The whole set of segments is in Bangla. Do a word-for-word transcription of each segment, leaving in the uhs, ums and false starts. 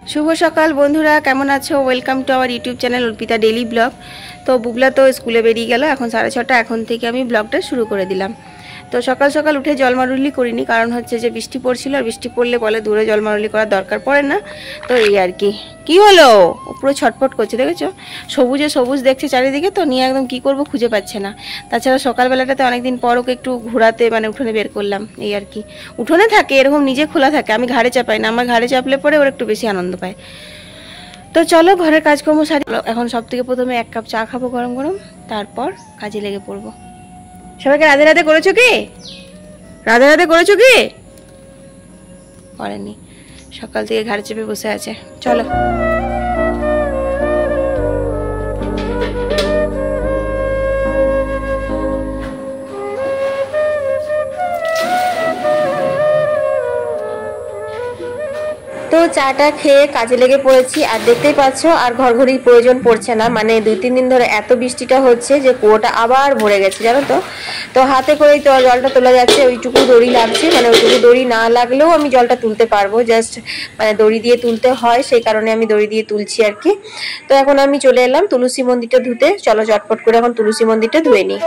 শুভ সকাল বন্ধুরা, কেমন আছো? Welcome to our YouTube channel Arpita daily vlog. তো বুগলা তো স্কুলে বেরিয়ে গেল, এখন সাড়ে ছটা। এখন থেকে আমি ব্লগটা শুরু করে দিলাম। তো সকাল সকাল উঠে জলমারুলি করিনি, কারণ হচ্ছে যে বৃষ্টি পড়ছিল, আর বৃষ্টি পড়লে বলে দূরে জলমারুলি করার দরকার পড়ে না। তো এই আর কি। কি হলো? পুরো ছটফট করছে, দেখেছো? সবুজে সবুজ দেখছে চারিদিকে, তো নিয়ে একদম কি করব খুঁজে পাচ্ছে না। তাছাড়া সকালবেলাটাতে অনেকদিন পর ওকে একটু ঘোরাতে মানে উঠোনে বের করলাম, এই আর কি। উঠোনে থাকে এরকম নিজে খোলা থাকে, আমি ঘাড়ে চাপাই না, আমার ঘাড়ে চাপলে পরে ওর একটু বেশি আনন্দ পায়। তো চলো ঘরের কাজকর্ম সারি। এখন সব থেকে প্রথমে এক কাপ চা খাবো গরম গরম, তারপর কাজে লেগে পড়বো। সবাইকে রাধে রাধে করেছো কি? রাধে রাধে করেছো কি? করেনি, সকাল থেকে ঘাড়ে চেপে বসে আছে। চলো তো চাটা খেয়ে কাজে লেগে পড়েছি। আর দেখতেই পাচ্ছ, আর ঘর ঘড়ির প্রয়োজন পড়ছে না, মানে দুই তিন দিন ধরে এত বৃষ্টিটা হচ্ছে যে কুয়োটা আবার ভরে গেছে, জানো তো। তো হাতে করেই তো জলটা তোলা যাচ্ছে, ওইটুকু দড়ি লাগছে, মানে ওইটুকু দড়ি না লাগলেও আমি জলটা তুলতে পারবো, জাস্ট মানে দড়ি দিয়ে তুলতে হয়, সেই কারণে আমি দড়ি দিয়ে তুলছি আর কি। তো এখন আমি চলে এলাম তুলসী মন্দিরটা ধুতে। চলো চটপট করে এখন তুলসী মন্দিরটা ধুয়ে নিই।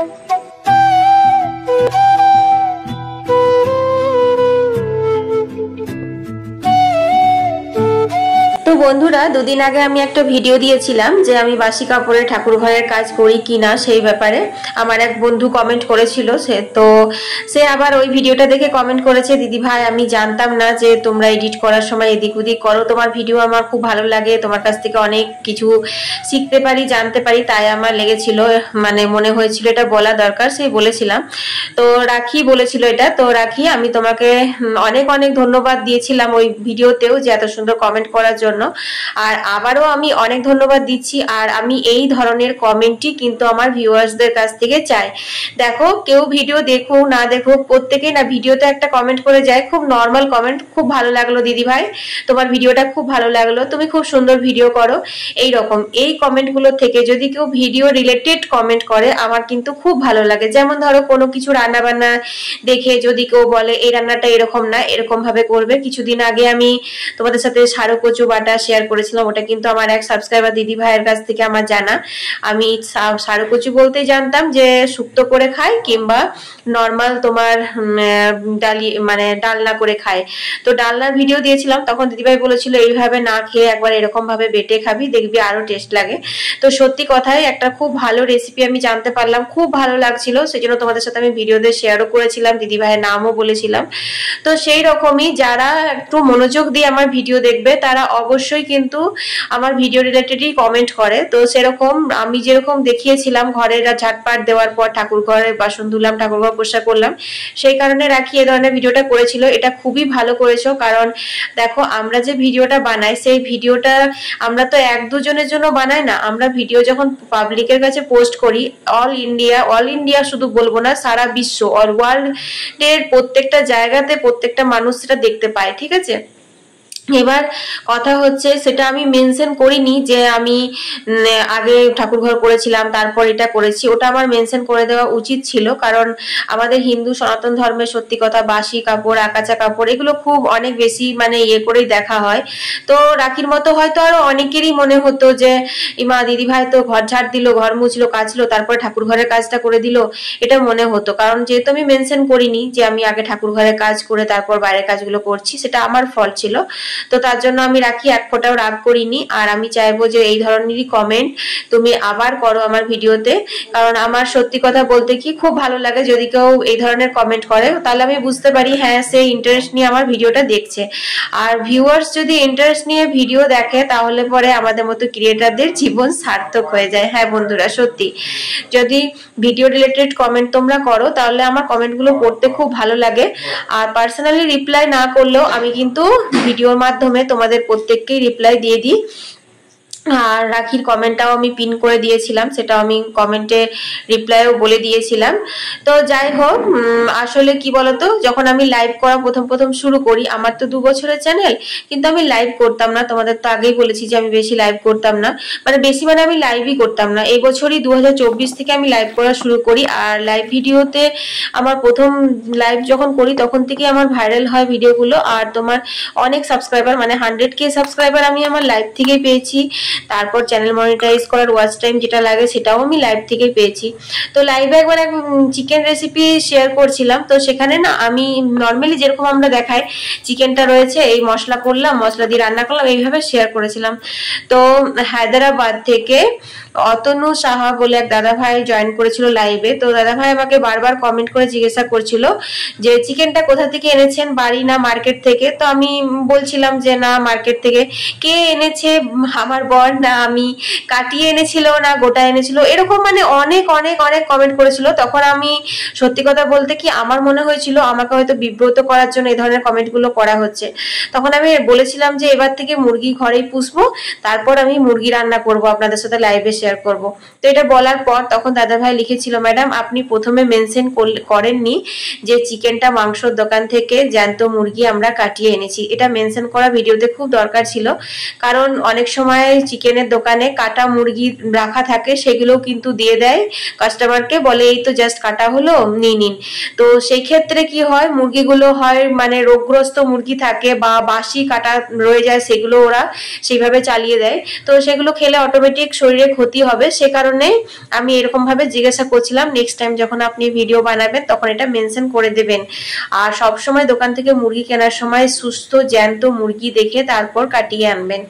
তো বন্ধুরা, দুদিন আগে আমি একটা ভিডিও দিয়েছিলাম যে আমি বাসি কাপড়ে ঠাকুর ঘরের কাজ করি কিনা, সেই ব্যাপারে আমার এক বন্ধু কমেন্ট করেছিল। সে তো সে আবার ওই ভিডিওটা দেখে কমেন্ট করেছে, দিদি ভাই আমি জানতাম না যে তোমরা এডিট করার সময় এদিক ওদিক করো, তোমার ভিডিও আমার খুব ভালো লাগে, তোমার কাছ থেকে অনেক কিছু শিখতে পারি, জানতে পারি, তাই আমার লেগেছিল, মানে মনে হয়েছিল এটা বলা দরকার, সেই বলেছিলাম। তো রাখি বলেছিল এটা। তো রাখি, আমি তোমাকে অনেক অনেক ধন্যবাদ দিয়েছিলাম ওই ভিডিওতেও, যে এত সুন্দর কমেন্ট করার জন্য। আর আবারও আমি অনেক ধন্যবাদ দিচ্ছি। আর আমি এই ধরনের কমেন্টই কিন্তু আমার ভিউয়ার্সদের কাছ থেকে চাই। দেখো, কেউ ভিডিও দেখো না দেখো, প্রত্যেকেই না ভিডিওতে একটা কমেন্ট করে যায়, খুব নর্মাল কমেন্ট, খুব ভালো লাগলো দিদি ভাই, তোমার ভিডিওটা খুব ভালো লাগলো, তুমি খুব সুন্দর ভিডিও করো, এই রকম। এই কমেন্টগুলো থেকে যদি কেউ ভিডিও রিলেটেড কমেন্ট করে, আমার কিন্তু খুব ভালো লাগে। যেমন ধরো কোনো কিছু রান্না বান্না দেখে যদি কেউ বলে এই রান্নাটা এরকম না, এরকম ভাবে করবে। কিছুদিন আগে আমি তোমাদের সাথে সারু কচু বাটা শেয়ার করেছিলাম, ওটা কিন্তু আমার এক সাবস্ক্রাইবার দিদি ভাইয়ের কাছ থেকে আমার জানা। আমি সারু কচু বলতেই জানতাম যে শুক্তো করে খায়, কিংবা নর্মাল তোমার ডালি মানে ডালনা করে খায়। তো ডালনার ভিডিও দিয়েছিলাম, তখন দিদিভাই বলেছিল এইভাবে না খেয়ে একবার এরকম ভাবে বেটে খাবি, দেখবি আরো টেস্ট লাগে। তো সত্যি কথাই একটা খুব ভালো রেসিপি আমি জানতে পারলাম, খুব ভালো লাগছিল, সেজন্য তোমাদের সাথে আমি ভিডিওতে শেয়ারও করেছিলাম, দিদি ভাইয়ের নামও বলেছিলাম। তো সেই রকমই যারা একটু মনোযোগ দিয়ে আমার ভিডিও দেখবে, তারা অবশ্যই কিন্তু আমার ভিডিও রিলেটেডই কমেন্ট করে। তো সেরকম আমি যেরকম দেখিয়েছিলাম, ঘরের ঝাটপাট দেওয়ার পর ঠাকুর ঘরে বাসন ধুলাম, ঠাকুর ঘর পরিষ্কার করলাম, সেই কারণে রাখি এ ধরনের ভিডিওটা করেছিল। এটা খুবই ভালো করেছো, কারণ দেখো আমরা যে ভিডিওটা বানাই, সেই ভিডিওটা আমরা তো এক দুজনের জন্য বানাই না, আমরা ভিডিও যখন পাবলিকের কাছে পোস্ট করি, অল ইন্ডিয়া অল ইন্ডিয়া শুধু বলবো না, সারা বিশ্ব অল ওয়ার্ল্ড এর প্রত্যেকটা জায়গাতে প্রত্যেকটা মানুষ সেটা দেখতে পায়, ঠিক আছে। এবার কথা হচ্ছে, সেটা আমি মেনশন করিনি যে আমি আগে ঠাকুর ঘর করেছিলাম তারপর এটা করেছি, ওটা আমার মেনশন করে দেওয়া উচিত ছিল, কারণ আমাদের হিন্দু সনাতন ধর্মের সত্যি কথা বাসি কাপড়, আকাচা কাপড়, এগুলো খুব অনেক বেশি মানে ইয়ে করেই দেখা হয়। তো রাখির মতো হয়তো আরো অনেকেরই মনে হতো যে ইমা দিদি ভাই তো ঘর ঝাড় দিল, ঘর মুছলো, কাচলো, তারপরে ঠাকুর ঘরের কাজটা করে দিল, এটা মনে হতো। কারণ যেহেতু আমি মেনশন করিনি যে আমি আগে ঠাকুর ঘরের কাজ করে তারপর বাইরের কাজগুলো করছি, সেটা আমার ফল্ট ছিল। তো তার জন্য আমি রাখি এক ফোঁটাও রাগ করিনি। আর আমি চাইবো যে এই ধরনেরই কমেন্ট তুমি আবার করো আমার ভিডিওতে, কারণ আমার সত্যি কথা বলতে কি খুব ভালো লাগে যদি কেউ এই ধরনের কমেন্ট করে, তাহলে আমি বুঝতে পারি হ্যাঁ সে ইন্টারেস্ট নিয়ে আমার ভিডিওটা দেখছে। আর ভিউয়ার্স যদি ইন্টারেস্ট নিয়ে ভিডিও দেখে, তাহলে পরে আমাদের মতো ক্রিয়েটারদের জীবন সার্থক হয়ে যায়। হ্যাঁ বন্ধুরা, সত্যি যদি ভিডিও রিলেটেড কমেন্ট তোমরা করো, তাহলে আমার কমেন্টগুলো পড়তে খুব ভালো লাগে। আর পার্সোনালি রিপ্লাই না করলেও আমি কিন্তু ভিডিওর মাধ্যমে তোমাদের প্রত্যেককেই রিপ্লাই দিয়ে দিই। আর রাখির কমেন্টটাও আমি পিন করে দিয়েছিলাম, সেটাও আমি কমেন্টে রিপ্লাইও বলে দিয়েছিলাম। তো যাই হোক, আসলে কি বলতো, যখন আমি লাইভ করা প্রথম প্রথম শুরু করি, আমার তো দু বছরের চ্যানেল, কিন্তু আমি লাইভ করতাম না। তোমাদের তো আগেই বলেছি যে আমি বেশি লাইভ করতাম না, মানে বেশি মানে আমি লাইভই করতাম না। এই বছরই দু হাজার চব্বিশ থেকে আমি লাইভ করা শুরু করি। আর লাইভ ভিডিওতে আমার প্রথম লাইভ যখন করি তখন থেকে আমার ভাইরাল হয় ভিডিওগুলো। আর তোমার অনেক সাবস্ক্রাইবার, মানে হান্ড্রেড কে সাবস্ক্রাইবার আমি আমার লাইভ থেকেই পেয়েছি। তারপর চ্যানেল মনিটাইজ করার ওয়াচ টাইম যেটা লাগে সেটাও আমি লাইভ থেকে পেয়েছি। তো লাইভে একবার এক চিকেন রেসিপি শেয়ার করছিলাম, তো সেখানে না আমি নর্মালি যেরকম আমরা দেখাই চিকেনটা রয়েছে, এই মশলা করলাম, মশলা দিয়ে রান্না করলাম, এইভাবে শেয়ার করেছিলাম। তো হায়দ্রাবাদ থেকে অতনু সাহা বলে এক দাদা ভাই জয়েন করেছিল লাইভে। তো দাদা ভাই আমাকে বারবার কমেন্ট করে জিজ্ঞাসা করছিল যে চিকেনটা কোথা থেকে এনেছেন, বাড়ি না মার্কেট থেকে। তো আমি বলছিলাম যে না, মার্কেট থেকে। কে এনেছে, আমার বর না আমি, কাটিয়ে এনেছিল না গোটা এনেছিল, এরকম মানে অনেক অনেক অনেক কমেন্ট করেছিল। তখন আমি সত্যি কথা বলতে কি, আমার মনে হয়েছিল আমাকে হয়তো বিব্রত করার জন্য এই ধরনের কমেন্ট গুলো করা হচ্ছে। তখন আমি বলেছিলাম যে এবার থেকে মুরগি ঘরেই পুষবো, তারপর আমি মুরগি রান্না করব, আপনাদের সাথে লাইভে শেয়ার করব। তো এটা বলার পর তখন দাদা ভাই লিখেছিল, ম্যাডাম আপনি প্রথমে মেনশন করেননি যে চিকেনটা মাংসর দোকান থেকে জ্যান্ত মুরগি আমরা কাটিয়ে এনেছি। এটা মেনশন করা ভিডিওতে খুব দরকার ছিল, কারণ অনেক সময় চিকেনের দোকানে কাটা মুরগি রাখা থাকে, সেগুলো কিন্তু দিয়ে দেয় কাস্টমারকে, বলে এই তো জাস্ট কাটা হলো, নিন নিন। তো সেই ক্ষেত্রে কি হয়, মুরগিগুলো হয় মানে রোগগ্রস্ত মুরগি থাকে বা বাসি কাটা রয়ে যায়, সেগুলো ওরা সেইভাবে চালিয়ে দেয়। তো সেগুলো খেলে অটোমেটিক শরীরে ক্ষতি হবে, সে কারণে আমি এরকম ভাবে জিজ্ঞাসা করছিলাম। নেক্সট টাইম যখন আপনি ভিডিও বানাবেন তখন এটা মেনশন করে দেবেন। আর সব সময় দোকান থেকে মুরগি কেনার সময় সুস্থ জ্যান্ত মুরগি দেখে তারপর কাটিয়ে আনবেন,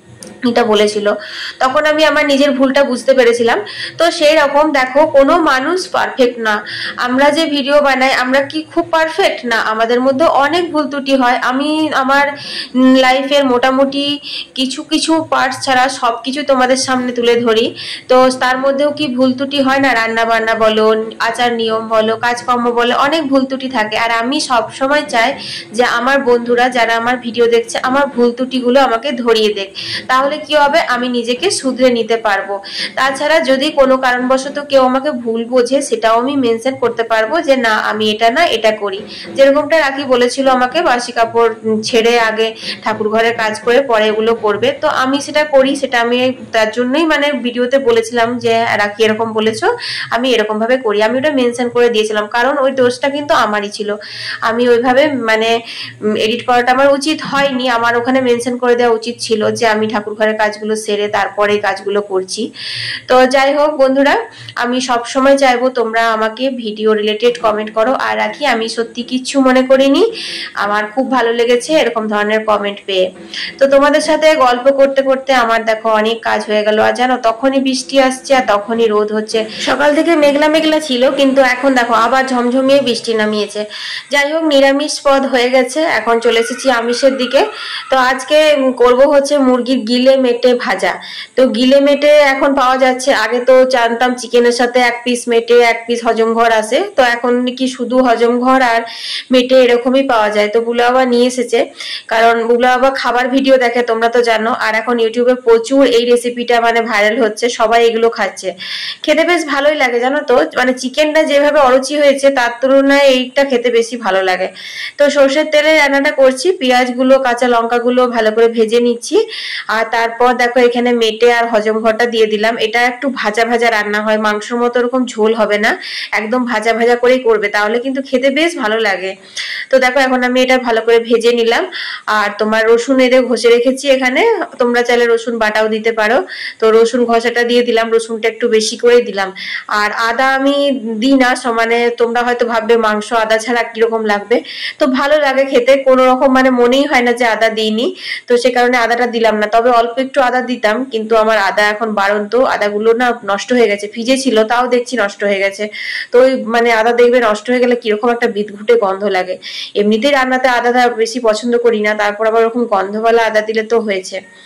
এটা বলেছিল। তখন আমি আমার নিজের ভুলটা বুঝতে পেরেছিলাম। তো সেই রকম দেখো, কোনো মানুষ পারফেক্ট না। আমরা যে ভিডিও বানাই, আমরা কি খুব পারফেক্ট না? আমাদের মধ্যে অনেক ভুল ত্রুটি হয়। আমি আমার লাইফের মোটামুটি কিছু কিছু পার্টস ছাড়া সব কিছু তোমাদের সামনে তুলে ধরি। তো তার মধ্যেও কি ভুল ত্রুটি হয় না? রান্না বান্না বলো, আচার নিয়ম বলো, কাজকর্ম বলো, অনেক ভুল ত্রুটি থাকে। আর আমি সব সময় চাই যে আমার বন্ধুরা যারা আমার ভিডিও দেখছে, আমার ভুল ত্রুটিগুলো আমাকে ধরিয়ে দেখ, তাহলে কি হবে, আমি নিজেকে শুধরে নিতে পারবো। তাছাড়া যদি কোনো কারণবশত কেউ আমাকে ভুল বোঝে, সেটাও আমি মেনশন করতে পারবো যে না, আমি এটা না এটা করি। যেরকমটা রাখি বলেছিল আমাকে বাসি কাপড় ছেড়ে আগে ঠাকুর ঘরের কাজ করে পরে এগুলো করবে, তো আমি সেটা করি। সেটা আমি তার জন্যই মানে ভিডিওতে বলেছিলাম যে রাখি এরকম বলেছো, আমি এরকম ভাবে করি, আমি ওটা মেনশন করে দিয়েছিলাম। কারণ ওই দোষটা কিন্তু আমারই ছিল, আমি ওইভাবে মানে এডিট করাটা আমার উচিত হয়নি, আমার ওখানে মেনশন করে দেওয়া উচিত ছিল যে আমি ঠাকুর ঘরের কাজগুলো সেরে তারপরে কাজগুলো করছি। তো যাই হোক বন্ধুরা, আমি সব সময় চাইবো তোমরা আমাকে ভিডিও রিলেটেড কমেন্ট করো। আর রাখি আমি সত্যি কিচ্ছু মনে করিনি, আমার খুব ভালো লেগেছে এরকম ধরনের কমেন্ট পেয়ে। তো তোমাদের সাথে গল্প করতে করতে আমার দেখো অনেক কাজ হয়ে গেল। আর জানো, তখনই বৃষ্টি আসছে আর তখনই রোদ হচ্ছে। সকাল থেকে মেঘলা মেঘলা ছিল, কিন্তু এখন দেখো আবার ঝমঝমিয়ে বৃষ্টি নামিয়েছে। যাই হোক, নিরামিষ পদ হয়ে গেছে, এখন চলে এসেছি আমিষের দিকে। তো আজকে করব হচ্ছে মুরগির গিলে মেটে ভাজা। তো গিলে মেটে এখন পাওয়া যাচ্ছে, আগে তো জানতাম চিকেনের সাথে এক পিস মেটে এক পিস হজম ঘর আছে, তো এখন কি শুধু হজম ঘর আর মেটে এরকমই পাওয়া যায়। তো বুলা বাবা নিয়ে এসেছে, কারণ বুলা বাবা খাবার ভিডিও দেখে, তোমরা তো জানো। আর এখন ইউটিউবে প্রচুর এই রেসিপিটা মানে ভাইরাল হচ্ছে, সবাই এগুলো খাচ্ছে, খেতে বেশ ভালোই লাগে জানো তো। মানে চিকেনটা যেভাবে অরুচি হয়েছে তার তুলনায় এইটা খেতে বেশি ভালো লাগে। তো সর্ষের তেলে রান্নাটা করছি, পেঁয়াজ গুলো কাঁচা লঙ্কা গুলো ভালো করে ভেজে নিচ্ছি। আর তারপর দেখো এখানে মেটে আর হজম ঘরটা দিয়ে দিলাম। এটা একটু ভাজা ভাজা রান্না হয়, মাংসের মতো এরকম ঝোল হবে না, একদম ভাজা ভাজা করেই করবে, তাহলে কিন্তু খেতে বেশ ভালো লাগে। তো দেখো এখন আমি এটা ভালো করে ভেজে নিলাম। আর তোমার রসুন এদের ঘষে রেখেছি এখানে, তোমরা চাইলে রসুন বাটাও দিতে পারো। তো রসুন ঘষাটা দিয়ে দিলাম, রসুনটা একটু বেশি করে দিলাম। আর আদা আমি দিই না সমানে, তোমরা হয়তো ভাববে মাংস আদা ছাড়া কিরকম লাগবে, তো ভালো লাগে খেতে, কোনো রকম মানে মনেই হয় না যে আদা দিইনি। তো সে কারণে আদাটা দিলাম না, তবে অল্প একটু আদা দিতাম, কিন্তু আমার আদা এখন বাড়ন্ত, আদাগুলো না নষ্ট হয়ে গেছে, ভিজে ছিল তাও দেখছি নষ্ট হয়ে গেছে। তো ওই মানে আদা দেখবে নষ্ট হয়ে গেলে কিরকম একটা বিদঘুটে গন্ধ লাগে। এমনিতেই রান্নাতে আদা বেশি পছন্দ করি না, তারপর আবার ওরকম গন্ধওয়ালা আদা দিলে তো হয়েছে।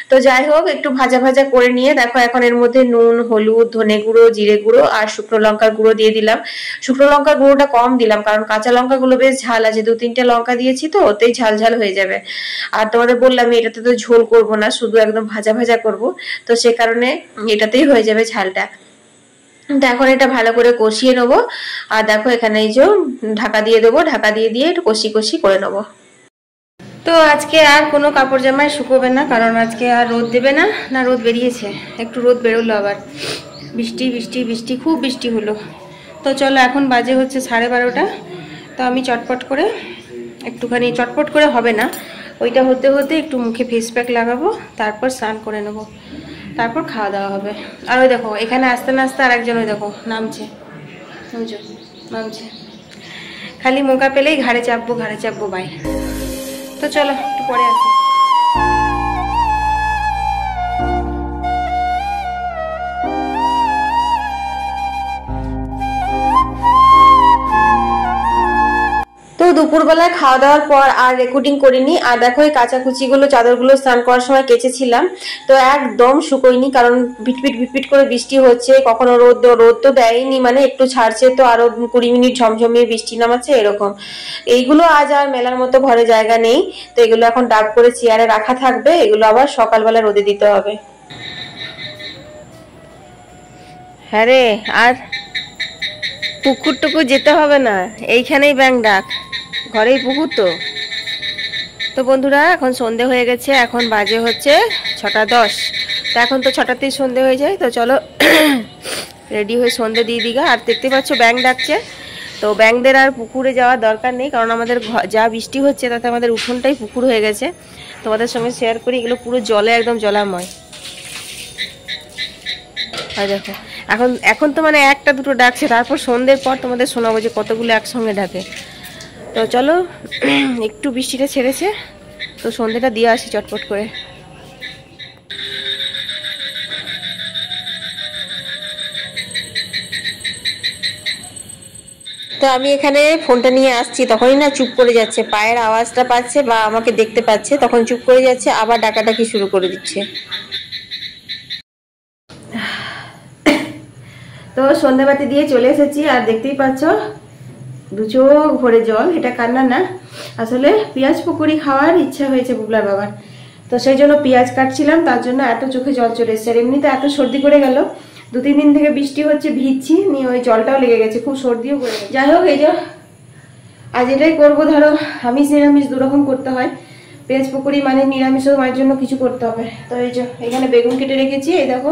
তো যাই হোক, একটু ভাজা ভাজা করে নিয়ে দেখো এখন এর মধ্যে নুন, হলুদ, ধনে গুঁড়ো, জিরে গুঁড়ো আর শুকনো লঙ্কার গুঁড়ো দিয়ে দিলাম। শুকনো লঙ্কার গুঁড়োটা কম দিলাম কারণ কাঁচা লঙ্কা গুলো বেশ ঝাল আছে, দু তিনটে লঙ্কা দিয়েছি তো ওতেই ঝাল ঝাল হয়ে যাবে। আর তোমাদের বললাম এটাতে তো ঝোল করব না, শুধু একদম ভাজা ভাজা করব, তো সে কারণে এটাতেই হয়ে যাবে ঝালটা। তো এখন এটা ভালো করে কষিয়ে নেবো। আর দেখো এখানে এই যে ঢাকা দিয়ে দেবো, ঢাকা দিয়ে দিয়ে একটু কষি কষি করে নেবো। তো আজকে আর কোনো কাপড় জামায় শুকোবে না, কারণ আজকে আর রোদ দেবে না। না রোদ বেরিয়েছে, একটু রোদ বেরোলো, আবার বৃষ্টি বৃষ্টি বৃষ্টি খুব বৃষ্টি হলো। তো চলো এখন বাজে হচ্ছে সাড়ে বারোটা। তো আমি চটপট করে একটুখানি, চটপট করে হবে না, ওইটা হতে হতে একটু মুখে ফেস প্যাক লাগাবো, তারপর স্নান করে নেবো, তারপর খাওয়া দাওয়া হবে। আর ওই দেখো এখানে আস্তে না আস্তে আরেকজন ওই দেখো নামছে, নামছে, খালি মোকা পেলেই ঘাড়ে চাপবো ঘাড়ে চাপবো বাই। তো চলো একটু পরে আসি। তো দুপুরবেলায় খাওয়া দাওয়ার পর আর রেকর্ডিং করিনি। আর দেখো এই কাঁচাকুচিগুলো, চাদরগুলো স্নান করার সময় কেচেছিলাম, তো একদম শুকোয়নি, কারণ ভিটপিট ভিটপিট করে বৃষ্টি হচ্ছে, কখনো রোদ রোদ তো দেয়নি, মানে একটু ছাড়ছে তো আরো কুড়ি মিনিট ঝমঝমিয়ে বৃষ্টি নামাচ্ছে এরকম। এইগুলো আজ আর মেলার মতো ঘরে জায়গা নেই, তো এগুলো এখন ডাব করে চেয়ারে রাখা থাকবে, এগুলো আবার সকালবেলা রোদে দিতে হবে। হ্যাঁ রে, আর পুকুর টুকুর যেতে হবে না, এইখানেই ব্যাং ডাক, ঘরেই পুকুর। তো তো বন্ধুরা এখন সন্ধে হয়ে গেছে, এখন বাজে হচ্ছে ছটা দশ। তো এখন তো ছটাতেই সন্ধে হয়ে যায়, তো চলো রেডি হয়ে সন্ধে দিয়ে দিঘা। আর দেখতে পাচ্ছ ব্যাং ডাকছে, তো ব্যাংদের আর পুকুরে যাওয়ার দরকার নেই, কারণ আমাদের যা বৃষ্টি হচ্ছে তাতে আমাদের উঠোনটাই পুকুর হয়ে গেছে। তোমাদের সঙ্গে শেয়ার করি, এগুলো পুরো জলে একদম জলাময়। আর দেখো এখন এখন তো মানে একটা দুটো ডাকছে, তারপর সন্ধ্যের পর তোমাদের শোনাবো যে কতগুলো একসঙ্গে ডাকে। তো চলো একটু বৃষ্টিটা ছেড়েছে, তো সন্ধ্যেটা দিয়ে আসি চটপট করে। তো আমি এখানে ফোনটা নিয়ে আসছি, তখনই না চুপ করে যাচ্ছে, পায়ের আওয়াজটা পাচ্ছে বা আমাকে দেখতে পাচ্ছে, তখন চুপ করে যাচ্ছে, আবার ডাকাডাকি শুরু করে দিচ্ছে। তো সন্ধ্যাবাতি দিয়ে চলে এসেছি, আর দেখতেই পাচ্ছ দু চোখ ভরে জল। এটা কান্না না, আসলে পেঁয়াজ পকোড়ি খাওয়ার ইচ্ছা হয়েছে বুবলার বাবার, তো সেই জন্য পেঁয়াজ কাটছিলাম, তার জন্য এত চোখে জল চলে এসেছে। আর এমনিতে এত সর্দি করে গেল, দু তিন দিন থেকে বৃষ্টি হচ্ছে, ভিজছি নিয়ে ওই জলটাও লেগে গেছে, খুব সর্দিও করে গেছে। যাই হোক, এই যে আজ এটাই করবো, ধরো আমিষ নিরামিষ দুরকম করতে হয়, পেঁয়াজ পকোড়ি মানে নিরামিষও মায়ের জন্য কিছু করতে হবে। তো এই যে এখানে বেগুন কেটে রেখেছি, এই দেখো,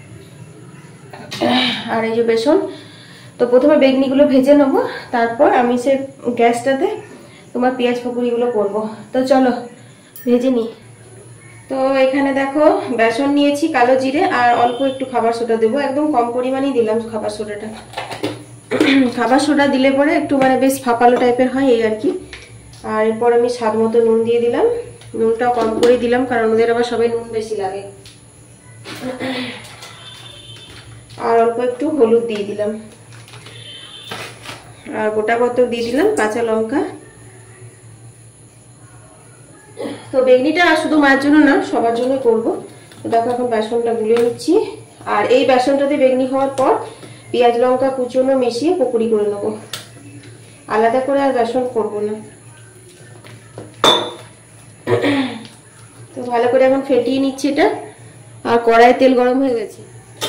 আর এই যে বেসন। তো প্রথমে বেগনিগুলো ভেজে নেবো, তারপর আমি সে গ্যাসটাতে তোমার পেঁয়াজ পকোড়িগুলো করবো। তো চলো ভেজে নিই। তো এখানে দেখো বেসন নিয়েছি, কালো জিরে আর অল্প একটু খাবার সোডা দেবো, একদম কম পরিমাণেই দিলাম খাবার সোডাটা। খাবার সোডা দিলে পরে একটু মানে বেশ ফাঁপালো টাইপের হয় এই আর কি। আর এরপর আমি স্বাদ মতো নুন দিয়ে দিলাম, নুনটাও কম করে দিলাম কারণ ওদের আবার সবাই নুন বেশি লাগে। আর অল্প একটু হলুদ দিয়ে দিলাম, আর গোটা কত দিয়ে দিলাম কাঁচা লঙ্কা। তো বেগনিটা শুধু মায়ের জন্য না, সবার জন্য করবো। তো দেখো এখন বেসনটা গুলে নিচ্ছি, আর এই বেসনটাতে বেগনি হওয়ার পর পেঁয়াজ লঙ্কা কুচনো মিশিয়ে পকোড়ি করে নেবো, আলাদা করে আর বেসন করবো না। তো ভালো করে এখন ফেটিয়ে নিচ্ছি এটা, আর কড়াইয়ে তেল গরম হয়ে গেছে।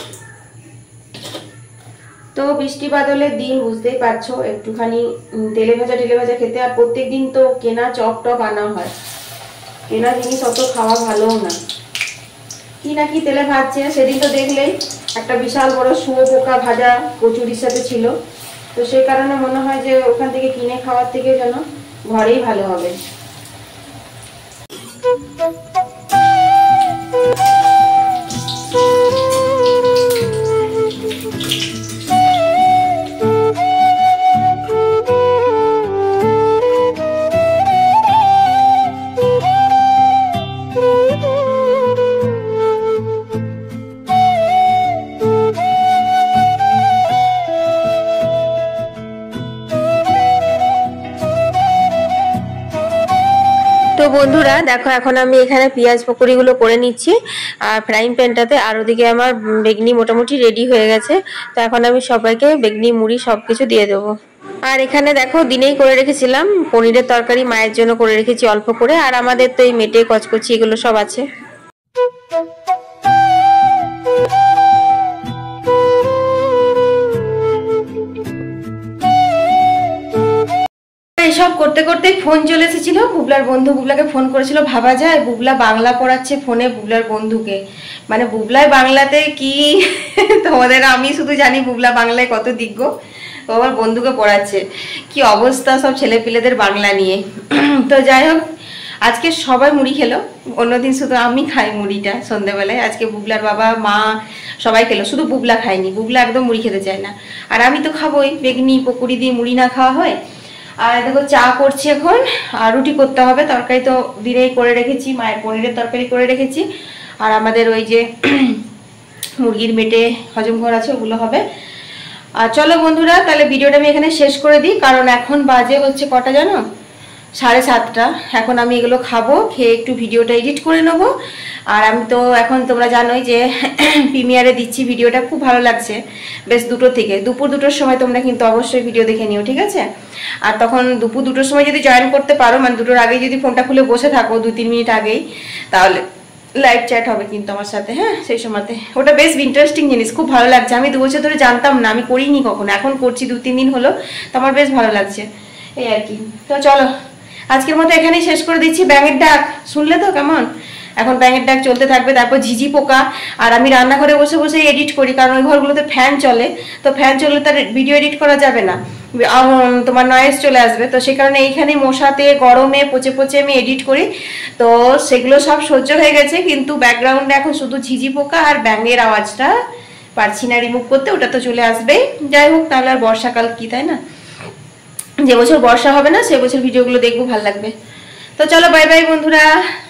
তো বৃষ্টি বাদলের দিন, বুঝতেই পারছো, একটুখানি তেলে ভাজা টেলে ভাজা খেতে। আর প্রত্যেক দিন তো কেনা চপ টপ আনা হয়, কেনা জিনিস অত খাওয়া ভালোও না, কি না কি তেলে ভাজছে। সেদিন তো দেখলেই একটা বিশাল বড় শুয়োপোকা ভাজা কচুরির সাথে ছিল, তো সেই কারণে মনে হয় যে ওখান থেকে কিনে খাওয়ার থেকে যেন ঘরেই ভালো হবে। বন্ধুরা দেখো, এখন আমি এখানে পেঁয়াজ পকোড়িগুলো করে নিচ্ছি আর ফ্রাইং প্যানটাতে, আর ওদিকে আমার বেগনি মোটামুটি রেডি হয়ে গেছে। তো এখন আমি সবাইকে বেগনি মুড়ি সব কিছু দিয়ে দেবো। আর এখানে দেখো, দিনেই করে রেখেছিলাম পনিরের তরকারি, মায়ের জন্য করে রেখেছি অল্প করে, আর আমাদের তো এই মেটে কচকচি এগুলো সব আছে। এসব করতে করতে ফোন চলে এসেছিল, বুবলার বন্ধু বুবলাকে ফোন করেছিল। ভাবা যায়, বুবলা বাংলা পড়াচ্ছে ফোনে বুবলার বন্ধুকে, মানে বুবলায় বাংলাতে কি তোমাদের, আমি শুধু জানি বুবলা বাংলায় কত দিগ্গ, ও আমার বন্ধুকে পড়াচ্ছে। কি অবস্থা সব ছেলেপিলেদের বাংলা নিয়ে। তো যাই হোক, আজকে সবাই মুড়ি খেলো, অন্যদিন শুধু আমি খাই মুড়িটা সন্ধ্যেবেলায়। আজকে বুবলার বাবা মা সবাই খেলো, শুধু বুবলা খায়নি। বুবলা একদম মুড়ি খেতে চায় না, আর আমি তো খাবোই, বেগনি পকোড়ি দিয়ে মুড়ি না খাওয়া হয়। আর দেখো চা করছি এখন, আর রুটি করতে হবে। তরকারি তো দিনেই করে রেখেছি, মায়ের পনিরের তরকারি করে রেখেছি, আর আমাদের ওই যে মুরগির মেটে হজম ঘর আছে ওগুলো হবে। আর চলো বন্ধুরা, তাহলে ভিডিওটা আমি এখানে শেষ করে দিই, কারণ এখন বাজে হচ্ছে কটা জানো, সাড়ে সাতটা। এখন আমি এগুলো খাবো, খেয়ে একটু ভিডিওটা এডিট করে নেবো। আর আমি তো এখন তোমরা জানোই যে প্রিমিয়ারে দিচ্ছি ভিডিওটা, খুব ভালো লাগছে। বেশ দুটো থেকে দুপুর দুটোর সময় তোমরা কিন্তু অবশ্যই ভিডিও দেখে নিও, ঠিক আছে? আর তখন দুপুর দুটোর সময় যদি জয়েন করতে পারো, মানে দুটোর আগেই যদি ফোনটা খুলে বসে থাকো দু তিন মিনিট আগেই, তাহলে লাইভ চ্যাট হবে কিন্তু আমার সাথে। হ্যাঁ, সেই সময়তে ওটা বেশ ইন্টারেস্টিং জিনিস, খুব ভালো লাগছে। আমি দু বছর ধরে জানতাম না, আমি করিনি কখনো, এখন করছি দু তিন দিন হলো, তো আমার বেশ ভালো লাগছে এই আর কি। তো চলো আজকের মতো এখানেই শেষ করে দিচ্ছি। ব্যাঙের ডাক শুনলে তো কেমন? এখন ব্যাঙের ডাক চলতে থাকবে, তারপর ঝিঝি পোকা। আর আমি রান্নাঘরে বসে বসে এডিট করি, কারণ ওই ঘরগুলোতে ফ্যান চলে, তো ফ্যান চললে তার ভিডিও এডিট করা যাবে না, তোমার নয়েজ চলে আসবে। তো সেই কারণে এইখানে মশাতে গরমে পচে পচে আমি এডিট করি, তো সেগুলো সব সহ্য হয়ে গেছে। কিন্তু ব্যাকগ্রাউন্ডে এখন শুধু ঝিঝি পোকা আর ব্যাঙের আওয়াজটা পারছি না রিমুভ করতে, ওটা তো চলে আসবেই। যাই হোক, তাহলে আর বর্ষাকাল কি, তাই না? যে বছর বর্ষা হবে না সে বছর ভিডিওগুলো দেখবো, ভালো লাগবে। তো চলো বাই বাই বন্ধুরা।